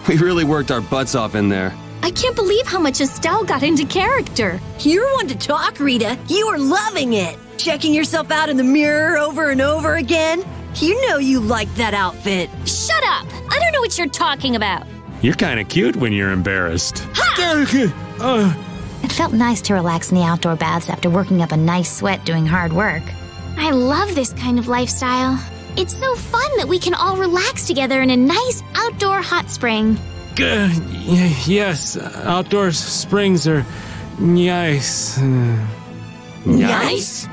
We really worked our butts off in there. I can't believe how much Estelle got into character. You're one to talk, Rita. You are loving it. Checking yourself out in the mirror over and over again. You know you like that outfit. Shut up! I don't know what you're talking about. You're kind of cute when you're embarrassed. It felt nice to relax in the outdoor baths after working up a nice sweat doing hard work. I love this kind of lifestyle. It's so fun that we can all relax together in a nice outdoor hot spring. Yes, outdoor springs are nice. Nice?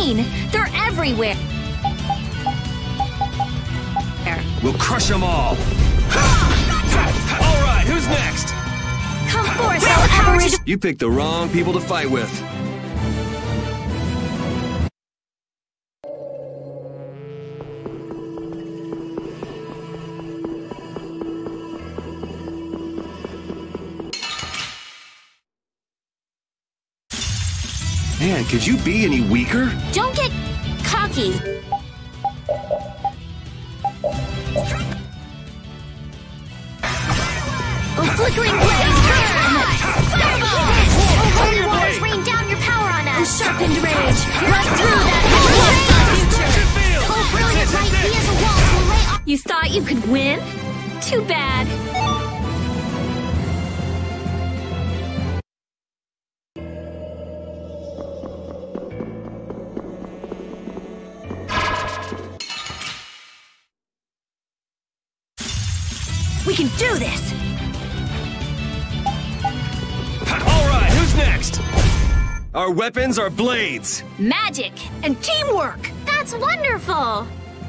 insane! They're everywhere! We'll crush them all! Alright, who's next? Come forth, El Aboriginal! You picked the wrong people to fight with. Man, could you be any weaker? Don't get cocky! Oh, flickering blaze, burn! Fireballs! Oh, holy waters, rain down your power on us! Oh, sharpened rage, right through that future! Oh, brilliant light, be as a wall to lay off. You thought you could win? Too bad. We can do this! Alright, who's next? Our weapons are blades. Magic! And teamwork! That's wonderful!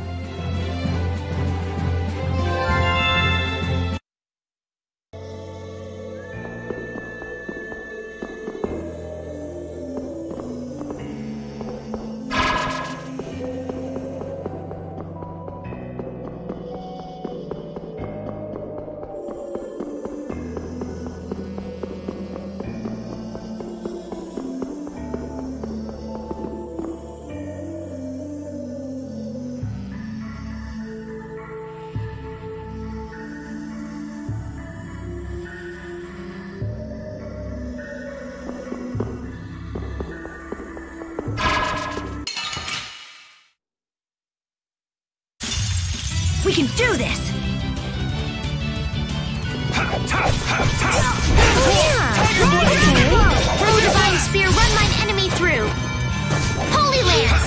We can do this! Throw Divine Spear, run mine enemy through! Holy Lance!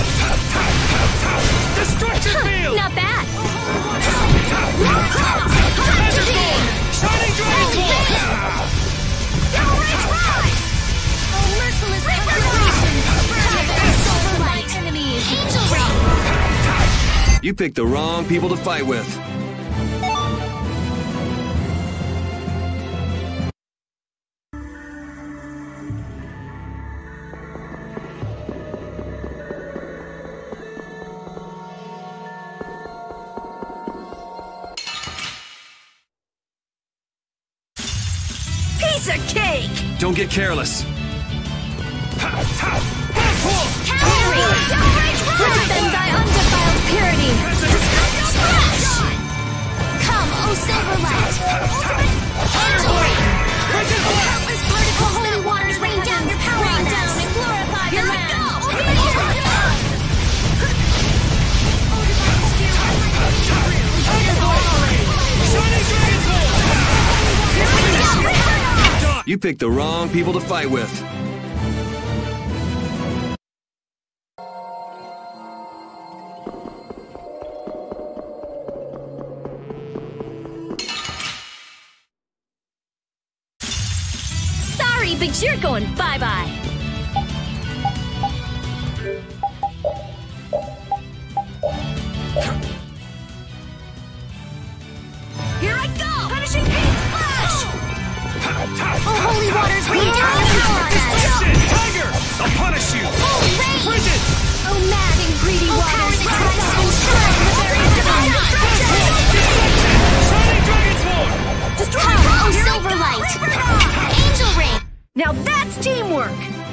Destruction field! Not bad! Shining Dragon Sword! Downright rise! Oh, merciless concentration! Silver light! Enemies! Angel Ring! You picked the wrong people to fight with. Piece of cake! Don't get careless. Cavalry! Protect them by undefiled purity! Splash! Come, O Silver Light! Angel Ring! Countless particles holy waters rain down your power on us! Down and glorify the land! You picked the wrong people to fight with. Sorry, but you're going bye-bye! Here I go! Punishing beast flash! Oh, holy waters rain down your power on us! Tiger! I'll punish you! Holy rain! Frigid! Oh, mad and greedy Oh, power waters! that tries to enshrine the very divine! Shining Dragon Sword! Come, O Silver Light! Angel Ring! Now that's teamwork!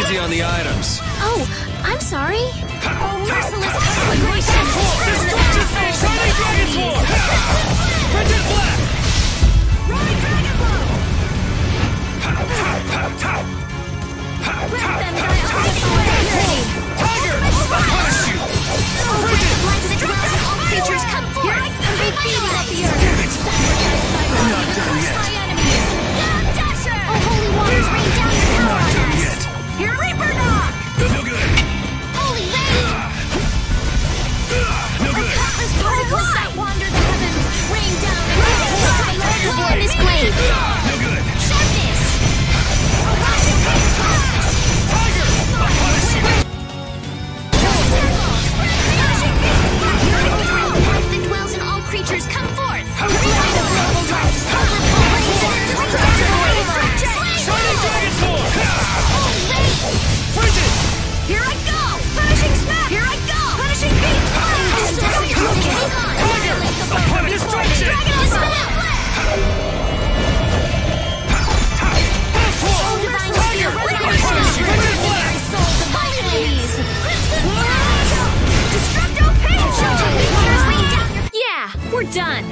easy on the items. Oh, I'm sorry. Oh, merciless conflagration. Destruction Phase! Shining Dragon Sword! Frigid Black! Rolling Dragon Blow. Grab them, Dial. Tiger! I'll punish you! Frigid Black destruction. All creatures come forth. Every beating of the earth. Sacrificed by I'm not done yet. my enemies. Dasher! Oh, holy waters rain down your power on us. Here, Reaper Knock! No good! Holy rain! No good! Countless particles that wander the heavens rain down on this blade. No good! Sharpness! A rushing flash! Tiger! I'll punish you! That dwells in all creatures, come forth! Light of noble light! Shining Dragon Sword! Holy rain! Frigid! Here I go! Punishing snap! Here I go! Punishing beat! Tiger! I'll punish destruction! Oh, divine spear! Souls of my enemies! Destructo Pain! Yeah, we're done!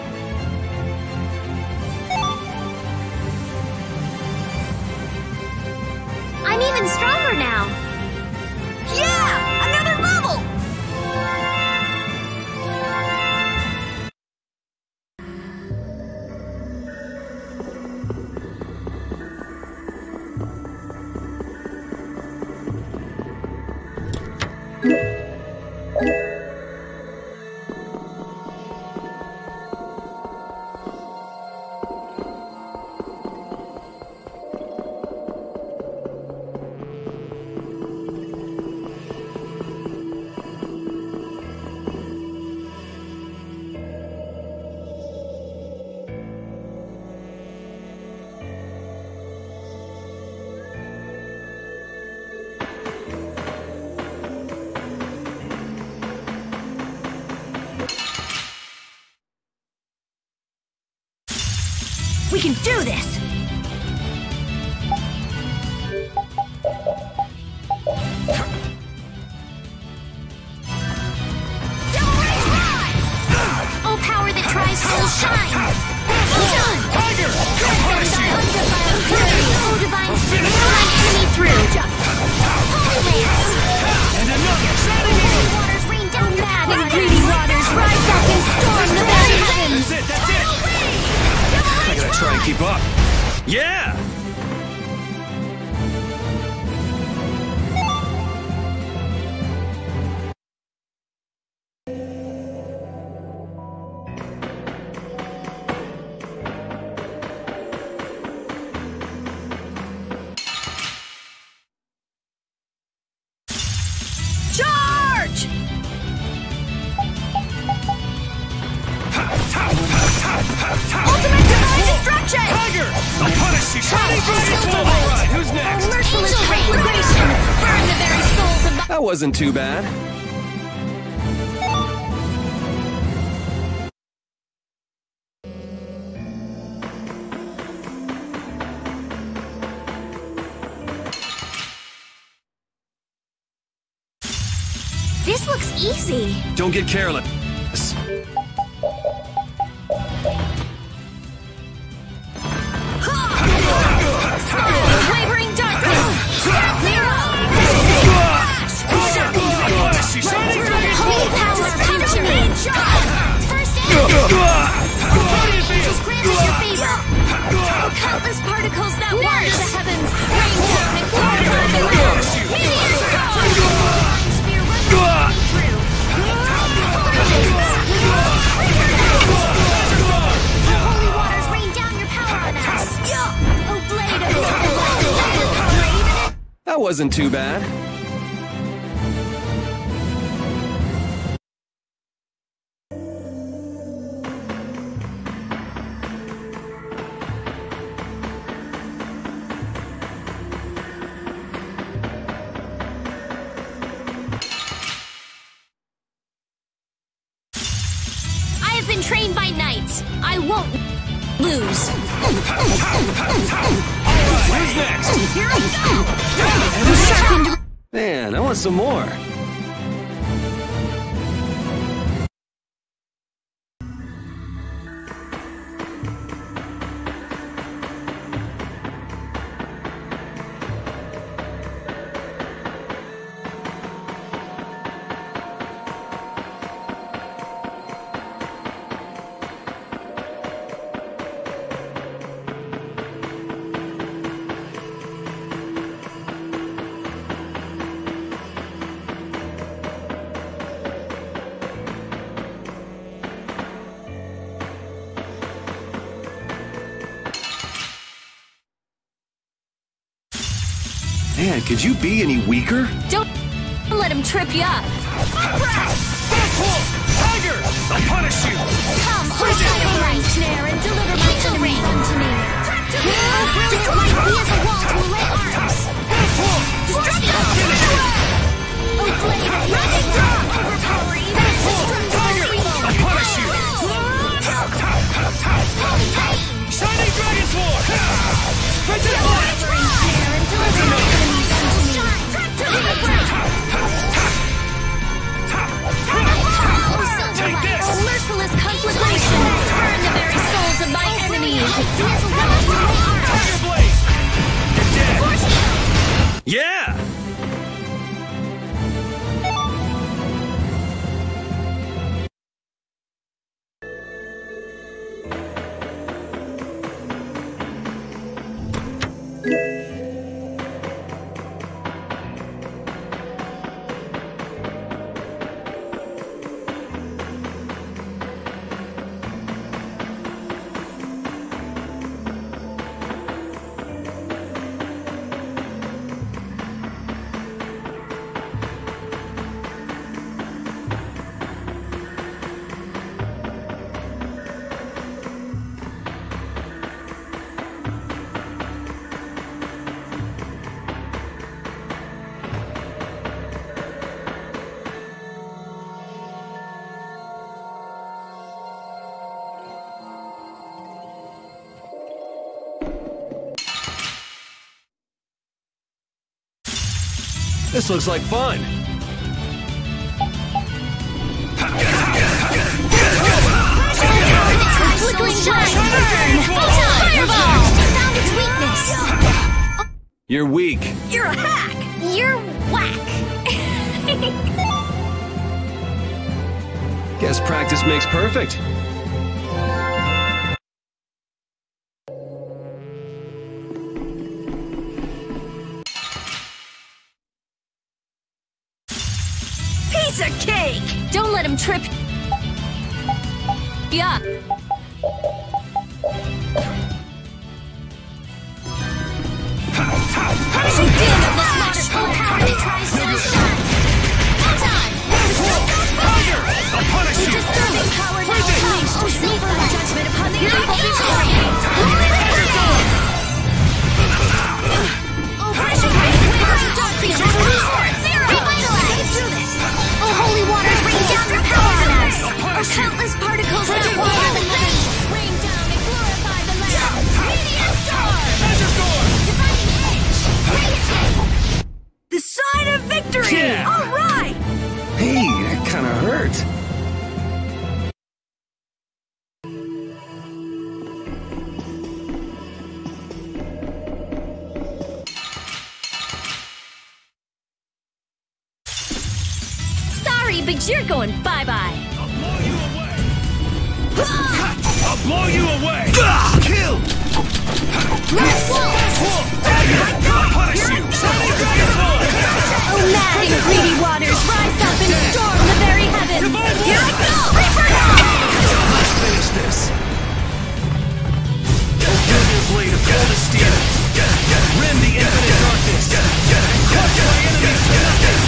I'm even stronger now! Yeah! Another bubble! We can do this! Oh, power that tries will shine! Done! Tiger! I'll punish you! Undefiled fury! Oh, divine spirit! Run enemy through! Holy Lance! And another! Shining Holy waters rain down your mad and greedy waters! Rise up and storm the very heavens! That's it! That's it! I gotta try and keep up. Yeah! Charge! Ultimate divine destruction! Tiger! I'll punish you! Shining Dragon Sword! Alright, who's next? Merciless conflagration! Burn the very souls of That wasn't too bad. This looks easy. Don't get careless. Wavering darkness! Step zero! Holy power, come to me! First enemy! Just grant us your favor! Countless particles that wander the heavens rain down and glorify the Lord! Meteors go! Spear run through! Holy waters rain down your power on us! Oh, blade of light! That wasn't too bad. I have been trained by knights. I won't lose. Who's next? Here I go! want some more. Man, could you be any weaker? Don't let him trip you up. Tiger! I'll punish you! Come, Osaka Light Snare, and deliver my enemies unto me. Oh, brilliant light be as a wall to lay arms. Destructo! Oh, blade of magic draw! Overpower even as Tiger! I'll punish you! Holy Titan! Shining Dragon Sword! Frigid Blast! Snare, and deliver my enemies unto me. Take this! Oh, merciless conflagration! Burn the very souls of my enemies! Be as a wall to lay arms. Tiger Blade! You're dead! Yeah! This looks like fun. Flickering shine! Burn! Fireball! Found its weakness! You're weak. You're a hack! You're whack! Guess practice makes perfect. Piece of cake! Don't let him trip you up. Punishing damnedless matters full power that tries so shots. Time! Tiger! I'll punish you! Disturbing power now comes to save our judgment upon the evil victorian. Oh, pressure rain! Winds of dark creatures! Zero! Revitalize! Through this! Oh, holy waters, rain down your power on us! Oh, countless particles that water the heavens! Rain down and glorify the land! Meteor star! Azure Sword! Dividing edge! Raise it! The sign of victory! Yeah. All right! Hey, that kind of hurt. Sorry, but you're going bye-bye. I'll blow you away! I'll blow you away! Kill! Last wolf! I'll punish you! Shining Dragon Sword! Oh, mad and greedy waters, rise up and storm the very heavens! Here I go! Reaper Let's finish this. Brilliant blade of golden steel. Rend the infinite darkness. Crush my enemies to nothing.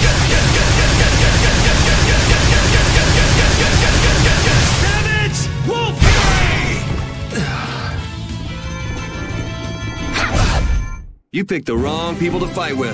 Savage! Wolf Fury! You picked the wrong people to fight with.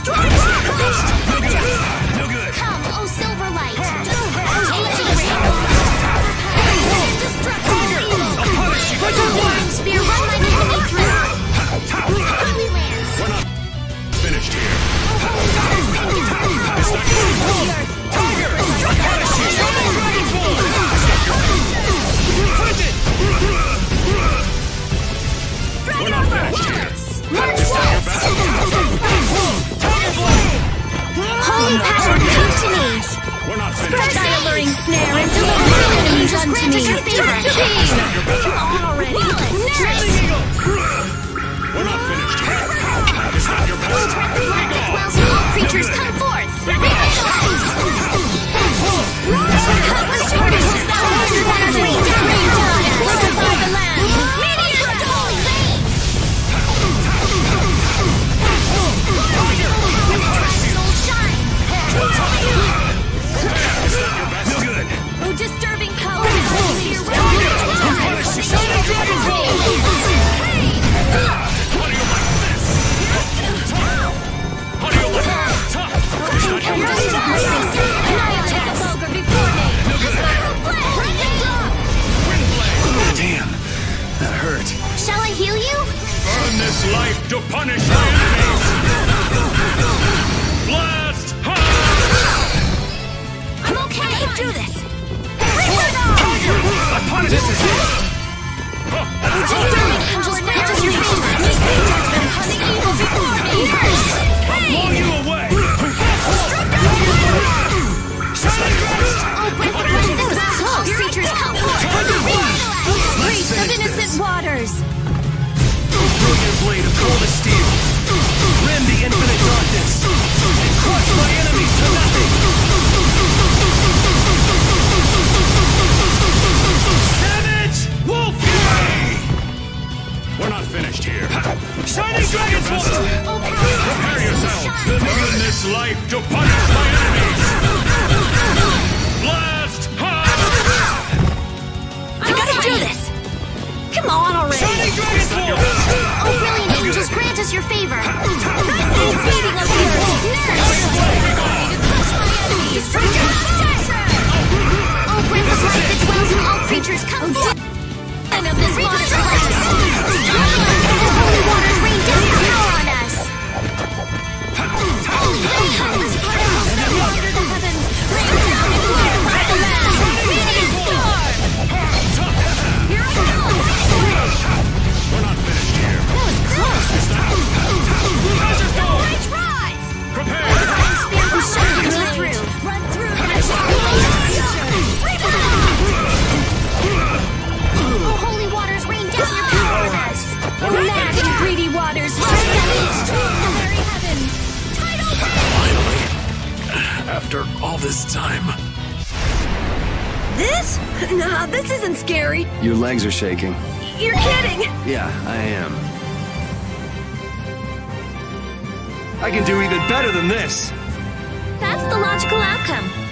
No good. Come, oh Silverlight! Indestructible! Spear right the enemy through! Holy Lance! We're not finished here. Tiger! Shining Dragon Force! Punch it! We're not finished here. March once! Tiger Blade! Holy Pattern, come to me! We're not Spread finished. thy alluring snare and deliver the enemies Just unto grant me. us your favor! Come on already. Shining Eagle! We're not finished here. Is that your best? Black that dwells in all creatures, come forth! Revitalize! Cutlass tortoise is thou larger than our rain down! Fortify the land! Meteor Holy Rain! Soul shine! No good. Oh, disturbing power! Shining Dragon Force! How do you like this? How do you like this? Annihilate the vulgar before me! Damn. That hurt. Shall I heal you? Burn this life to punish my enemies! Blast! I'm okay! I can do this! This is it. Disturbing angels grant us your favor! Make me judgment on the evil before me! Blow you away! Oh, breath of life, this is close! Creatures come forth! Grace of innocent waters! Brilliant blade of coldest steel. Rend the infinite darkness. Crush my enemies to nothing. Savage! Wolf Fury! We're not finished here. Shining Dragon Force! Oh, power! Prepare yourselves! Shine! Burn this life to punish my enemies! Blast! I gotta do this. Come on already. Shining Dragon Force! Oh, brilliant angels grant us your favor! Rise beating of the earth! Oh, breath of life that dwells in all creatures, come forth! And of this monster class! The holy waters rain down your power on us! Countless particles that wander the heavens, rain down and glorify the land! Radiant storm! Here I come! We're not finished here. That was close! Hazard Ball! Rise, rise! Prepare! Divine Spirit will shine me through! Run through that Oh, holy waters rain down your power on us! Oh, mad and greedy waters, rise up and strong the very heavens! Tidal After all this time. This? Nah, this isn't scary. Your legs are shaking. You're kidding. Yeah, I am. I can do even better than this. That's the logical outcome.